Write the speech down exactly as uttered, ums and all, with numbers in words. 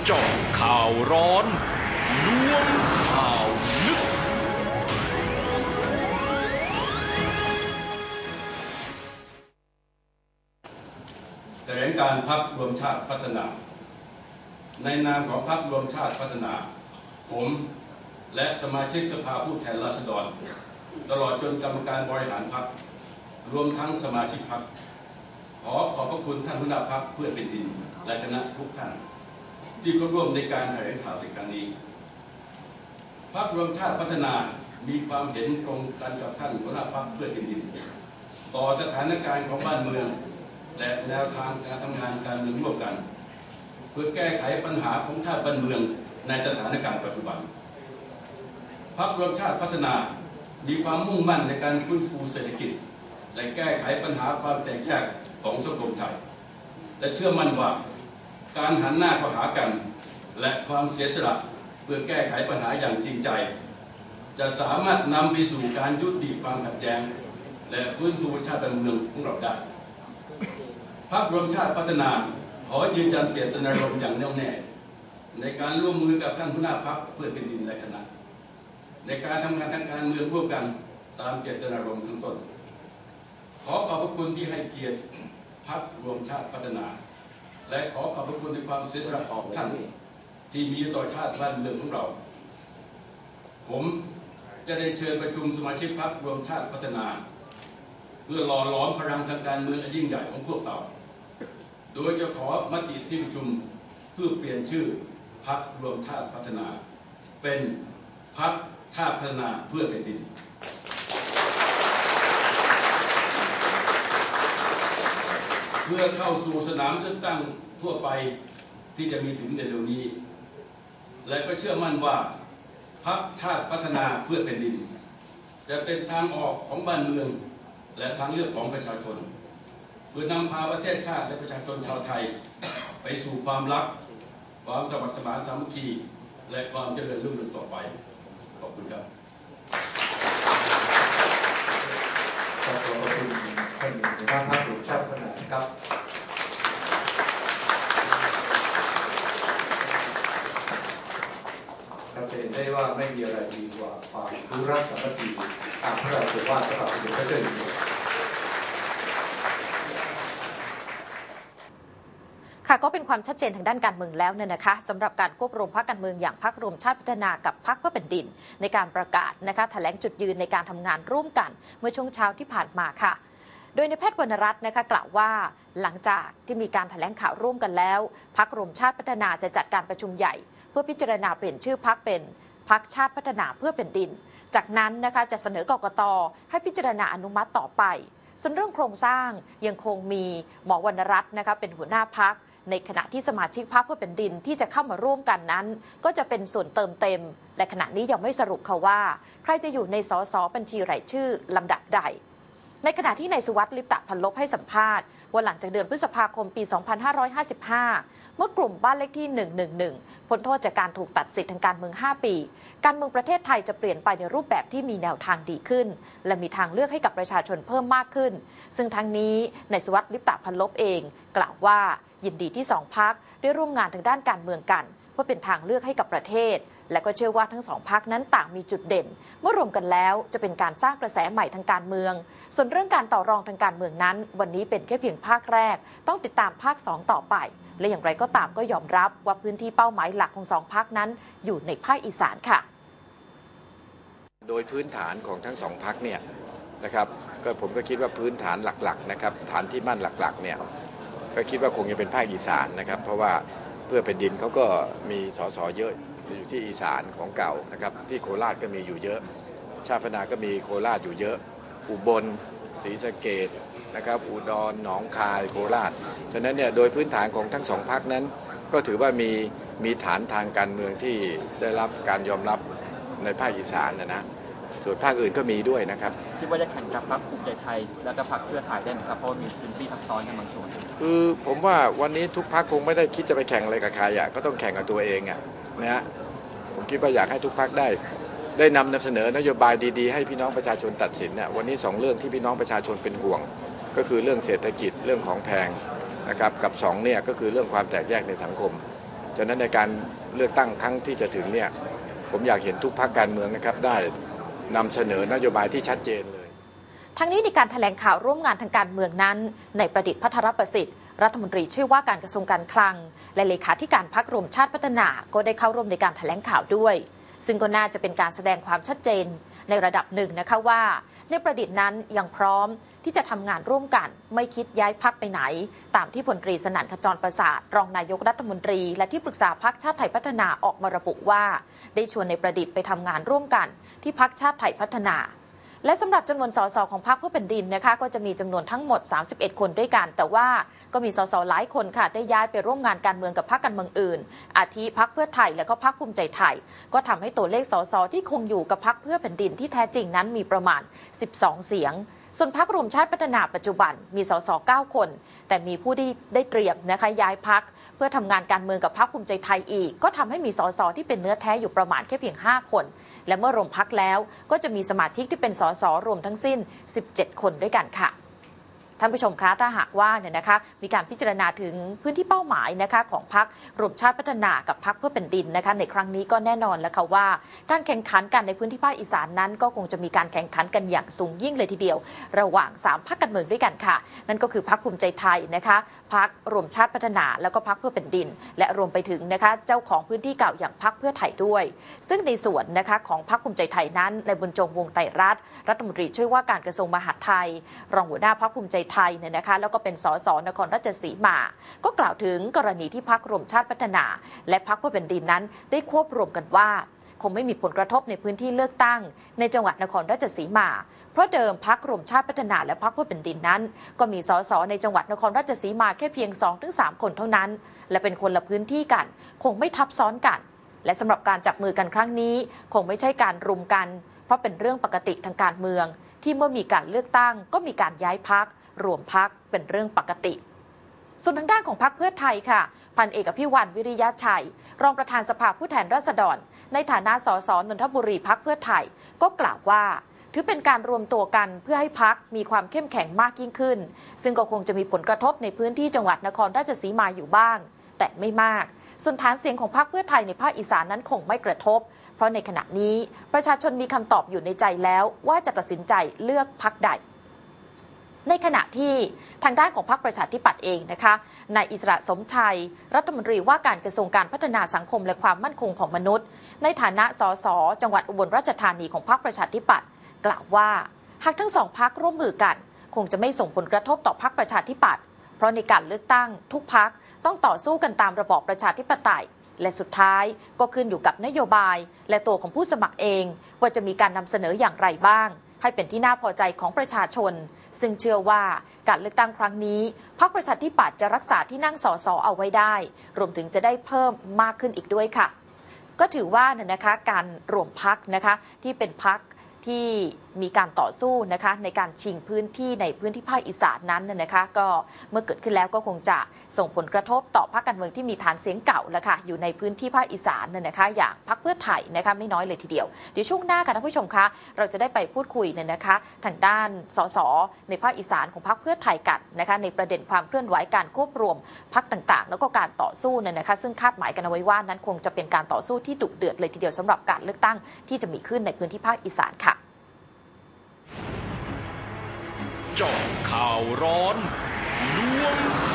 เจาะข่าวร้อนล้วงข่าวลึกแถลงการพรรครวมชาติพัฒนาในนามของพรรครวมชาติพัฒนาผมและสมาชิกสภาผู้แทนราษฎรตลอดจนกรรมการบริหารพรรครวมทั้งสมาชิกพรรคขอขอบพระคุณท่านหัวหน้าพรรคเพื่อเป็นดินและคณะทุกท่านที่เข้าร่วมในการแถลงข่าวในครั้งนี้พรรครวมชาติพัฒนามีความเห็นตรงกันกับท่านหัวหน้าพรรคเพื่อเป็นดินต่อสถานการณ์ของบ้านเมืองและแนวทางการทำงานการเมืองร่วมกันเพื่อแก้ไขปัญหาของชาติบ้านเมืองในสถานการณ์ปัจจุบันพรรครวมชาติพัฒนามีความมุ่งมั่นในการฟื้นฟูเศรษฐกิจและแก้ไขปัญหาความแตกแยกของสังคมไทยและเชื่อมั่นว่าการหันหน้าเข้าหากันและความเสียสละเพื่อแก้ไขปัญหาอย่างจริงใจจะสามารถนำไปสู่การยุติความขัดแย้งและฟื้นฟูชาติบ้านเมืองของเราได้พรรครวมชาติพัฒนาขอยืนยันเจตนารมณ์อย่างแน่วแน่ในการร่วมมือกับท่านหัวหน้าพรรคเพื่อเป็นดินและคณะในการทำงานทางการเมืองร่วมกันตามเจตนารมณ์ข้างต้นขอขอบพระคุณที่ให้เกียรติพรรครวมชาติพัฒนาและขอขอบพระคุณในความเสียสละของท่านที่มีต่อชาติบ้านเมืองของเราผมจะได้เชิญประชุมสมาชิกพรรครวมชาติพัฒนาเพื่อหล่อหลอมพลังทางการเมืองอันยิ่งใหญ่ของพวกเราโดยจะขอมติที่ประชุมเพื่อเปลี่ยนชื่อพรรครวมชาติพัฒนาเป็นพรรคชาติพัฒนาเพื่อแผ่นดินเพื่อเข้าสู่สนามเลือกตั้งทั่วไปที่จะมีถึงในเร็วนี้และก็เชื่อมั่นว่าพรรคชาติพัฒนาเพื่อแผ่นดินจะเป็นทางออกของบ้านเมืองและทางเลือกของประชาชนเพื่อนำพาประเทศชาติและประชาชนชาวไทยไปสู่ความรักความสมัครสมานสามัคคีและความเจริญรุ่งเรืองต่อไปขอบคุณครับขอบคุณท่านหัวหน้าพรรครวมชาติพัฒนาครับเราจะเห็นได้ว่าไม่มีอะไรดีกว่าความรู้รักสามัคคีตามพระราชวาทสำหรับเป็นพระเจ้าอยู่หัวค่ะก็เป็นความชัดเจนทางด้านการเมืองแล้วเนี่ยนะคะสำหรับการควบรวมพรรคการเมืองอย่างพรรครวมชาติพัฒนากับพรรคเพื่อแผ่นดินในการประกาศนะคะแถลงจุดยืนในการทำงานร่วมกันเมื่อช่วงเช้าที่ผ่านมาค่ะโดยในแพทย์วรรณรัตน์นะคะกล่าวว่าหลังจากที่มีการแถลงข่าวร่วมกันแล้วพรรครวมชาติพัฒนาจะจัดการประชุมใหญ่เพื่อพิจารณาเปลี่ยนชื่อพรรคเป็นพรรคชาติพัฒนาเพื่อแผ่นดินจากนั้นนะคะจะเสนอกกต.ให้พิจารณาอนุมัติต่อไปส่วนเรื่องโครงสร้างยังคงมีหมอวรรณรัตน์นะคะเป็นหัวหน้าพรรคในขณะที่สมาชิกพรรคเพื่อแผ่นดินที่จะเข้ามาร่วมกันนั้นก็จะเป็นส่วนเติมเต็มและขณะนี้ยังไม่สรุปค่ะว่าใครจะอยู่ในสสบัญชีรายชื่อลำดับใดในขณะที่นายสุวัสดิ์ลิปตะพันลบให้สัมภาษณ์ว่าหลังจากเดือนพฤษภาคมปี สองพันห้าร้อยห้าสิบห้า เมื่อกลุ่มบ้านเลขที่ หนึ่งหนึ่งหนึ่ง พ้นโทษจากการถูกตัดสิทธิทางการเมือง ห้า ปีการเมืองประเทศไทยจะเปลี่ยนไปในรูปแบบที่มีแนวทางดีขึ้นและมีทางเลือกให้กับประชาชนเพิ่มมากขึ้นซึ่งทั้งนี้นายสุวัสดิ์ลิปตะพันลบเองกล่าวว่ายินดีที่สองพรรคได้ร่วมงานทางด้านการเมืองกันเพื่อเป็นทางเลือกให้กับประเทศและก็เชื่อว่าทั้งสองพรรคนั้นต่างมีจุดเด่นเมื่อรวมกันแล้วจะเป็นการสร้างกระแสใหม่ทางการเมืองส่วนเรื่องการต่อรองทางการเมืองนั้นวันนี้เป็นแค่เพียงภาคแรกต้องติดตามภาคสองต่อไปและอย่างไรก็ตามก็ยอมรับว่าพื้นที่เป้าหมายหลักของสองพรรคนั้นอยู่ในภาคอีสานค่ะโดยพื้นฐานของทั้งสองพรรคเนี่ยนะครับก็ผมก็คิดว่าพื้นฐานหลักๆนะครับฐานที่มั่นหลักๆเนี่ยก็คิดว่าคงจะเป็นภาคอีสานนะครับเพราะว่าเพื่อแผ่นดินเขาก็มีสสเยอะอยู่ที่อีสานของเก่านะครับที่โคราชก็มีอยู่เยอะชาติพัฒนาก็มีโคราชอยู่เยอะอุบลศรีสะเกษนะครับอุดรหนองคายโคราชฉะนั้นเนี่ยโดยพื้นฐานของทั้งสองพรรคนั้นก็ถือว่ามีมีฐานทางการเมืองที่ได้รับการยอมรับในภาคอีสานนะนะส่วนภาคอื่นก็มีด้วยนะครับคิดว่าจะแข่งกับพรรคภูมิใจไทยและก็พรรคเพื่อไทยได้ไหมครับเพราะมีพื้นที่ทับซ้อนกันบางส่วนคือผมว่าวันนี้ทุกพรรคคงไม่ได้คิดจะไปแข่งอะไรกับใครอ่ะก็ต้องแข่งกับตัวเองอ่ะนะฮะผมคิดว่าอยากให้ทุกพรรคได้ได้นำเสนอนโยบายดีๆให้พี่น้องประชาชนตัดสินเนี่ยวันนี้สองเรื่องที่พี่น้องประชาชนเป็นห่วงก็คือเรื่องเศรษฐกิจเรื่องของแพงนะครับกับสองเนี่ยก็คือเรื่องความแตกแยกในสังคมฉะนั้นในการเลือกตั้งครั้งที่จะถึงเนี่ยผมอยากเห็นทุกพรรคการเมืองนะครับได้นำเสนอนโยบายที่ชัดเจนเลยทั้งนี้ในการแถลงข่าวร่วมงานทางการเมืองนั้นในประดิษฐ์พัทรประสิทธิ์รัฐมนตรีช่วยว่าการกระทรวงการคลังและเลขาธิการพรรครวมชาติพัฒนาก็ได้เข้าร่วมในการแถลงข่าวด้วยซึ่งก็น่าจะเป็นการแสดงความชัดเจนในระดับหนึ่งนะคะว่าในประดิษฐ์นั้นยังพร้อมที่จะทำงานร่วมกันไม่คิดย้ายพรรคไปไหนตามที่พลตรีสนั่นขจรประสาทรองนายกรัฐมนตรีและที่ปรึกษาพรรคชาติไทยพัฒนาออกมาระบุว่าได้ชวนในประดิษฐ์ไปทำงานร่วมกันที่พรรคชาติไทยพัฒนาและสำหรับจำนวนสสของพรรคเพื่อแผ่นดินนะคะก็จะมีจำนวนทั้งหมดสามสิบเอ็ดคนด้วยกันแต่ว่าก็มีสสหลายคนค่ะได้ย้ายไปร่วมงานการเมืองกับพรรคการเมืองอื่นอาทิพรรคเพื่อไทยและก็พรรคภูมิใจไทยก็ทำให้ตัวเลขสสที่คงอยู่กับพรรคเพื่อแผ่นดินที่แท้จริงนั้นมีประมาณสิบสองเสียงส่วนพรรครวมชาติพัฒนาปัจจุบันมีสสเก้าคนแต่มีผู้ที่ได้เตรียมนะคะย้ายพรรคเพื่อทำงานการเมืองกับพรรคภูมิใจไทยอีกก็ทำให้มีสสที่เป็นเนื้อแท้อยู่ประมาณแค่เพียงห้าคนและเมื่อรวมพรรคแล้วก็จะมีสมาชิกที่เป็นสสรวมทั้งสิ้นสิบเจ็ดคนด้วยกันค่ะท่านผู้ชมคะถ้าหากว่าเนี่ยนะคะมีการพิจารณาถึงพื้นที่เป้าหมายนะคะของพรรครวมชาติพัฒนากับพรรคเพื่อแผ่นดินนะคะในครั้งนี้ก็แน่นอนแล้วค่ะว่าการแข่งขันกันในพื้นที่ภาคอีสานนั้นก็คงจะมีการแข่งขันกันอย่างสูงยิ่งเลยทีเดียวระหว่างสามพรรคการเมืองด้วยกันค่ะนั่นก็คือพรรคภูมิใจไทยนะคะพรรครวมชาติพัฒนาแล้วก็พรรคเพื่อแผ่นดินและรวมไปถึงนะคะเจ้าของพื้นที่เก่าอย่างพรรคเพื่อไทยด้วยซึ่งในส่วนนะคะของพรรคภูมิใจไทยนั้นในบุญจงวงศ์ไตรรัตน์รัฐมนตรีช่วยว่าการกระทรวงมหาดไทยรองหัวหน้าพรรคภูมิใจไทยเนี่ยนะคะแล้วก็เป็นสสนครราชสีมาก็กล่าวถึงกรณีที่พรรครวมชาติพัฒนาและพรรคเพื่อแผ่นดินนั้นได้ควบรวมกันว่าคงไม่มีผลกระทบในพื้นที่เลือกตั้งในจังหวัดนครราชสีมาเพราะเดิมพรรครวมชาติพัฒนาและพรรคเพื่อแผ่นดินนั้นก็มีสสในจังหวัดนครราชสีมาแค่เพียง สองถึงสาม คนเท่านั้นและเป็นคนละพื้นที่กันคงไม่ทับซ้อนกันและสำหรับการจับมือกันครั้งนี้คงไม่ใช่การรุมกันเพราะเป็นเรื่องปกติทางการเมืองที่เมื่อมีการเลือกตั้งก็มีการย้ายพรรครวมพรรคเป็นเรื่องปกติส่วนทางด้านของพรรคเพื่อไทยค่ะพันเอกอภิวันวิริยะชัยรองประธานสภาผู้แทนราษฎรในฐานะสสนนทบุรีพรรคเพื่อไทยก็กล่าวว่าถือเป็นการรวมตัวกันเพื่อให้พรรคมีความเข้มแข็งมากยิ่งขึ้นซึ่งก็คงจะมีผลกระทบในพื้นที่จังหวัดนครราชสีมาอยู่บ้างแต่ไม่มากส่วนฐานเสียงของพรรคเพื่อไทยในภาคอีสานนั้นคงไม่กระทบเพราะในขณะนี้ประชาชนมีคำตอบอยู่ในใจแล้วว่าจะตัดสินใจเลือกพรรคใดในขณะที่ทางด้านของพรรคประชาธิปัตย์เองนะคะนายอิสระสมชัยรัฐมนตรีว่าการกระทรวงการพัฒนาสังคมและความมั่นคงของมนุษย์ในฐานะสสจังหวัดอุบลราชธานีของพรรคประชาธิปัตย์กล่าวว่าหากทั้งสองพรรคร่วมมือกันคงจะไม่ส่งผลกระทบต่อพรรคประชาธิปัตย์เพราะในการเลือกตั้งทุกพรรคต้องต่อสู้กันตามระบอบประชาธิปไตยและสุดท้ายก็ขึ้นอยู่กับนโยบายและตัวของผู้สมัครเองว่าจะมีการนำเสนออย่างไรบ้างให้เป็นที่น่าพอใจของประชาชนซึ่งเชื่อว่าการเลือกตั้งครั้งนี้พรรคประชาธิปัตย์จะรักษาที่นั่งสสเอาไว้ได้รวมถึงจะได้เพิ่มมากขึ้นอีกด้วยค่ะก็ถือว่าเนี่ยนะคะการรวมพรรคนะคะที่เป็นพรรคที่มีการต่อสู้นะคะในการชิงพื้นที่ในพื้นที่ภาคอีสานนั้นนะคะก็เมื่อเกิดขึ้นแล้วก็คงจะส่งผลกระทบต่อพรรคการเมืองที่มีฐานเสียงเก่าแล้วค่ะอยู่ในพื้นที่ภาคอีสานนะคะอย่างพรรคเพื่อไทยนะคะไม่น้อยเลยทีเดียวเดี๋ยวช่วงหน้าค่ะท่านผู้ชมคะเราจะได้ไปพูดคุยเนี่ยนะคะทางด้านสสในภาคอีสานของพรรคเพื่อไทยกันนะคะในประเด็นความเคลื่อนไหวการควบรวมพรรคต่างๆแล้วก็การต่อสู้เนี่ยนะคะซึ่งคาดหมายกันเอาไว้ว่านั้นคงจะเป็นการต่อสู้ที่ดุเดือดเลยทีเดียวสำหรับการเลือกตั้งที่จะมีขึ้นในพื้นที่ภาคอีสานค่ะเจาะข่าวร้อนล้วง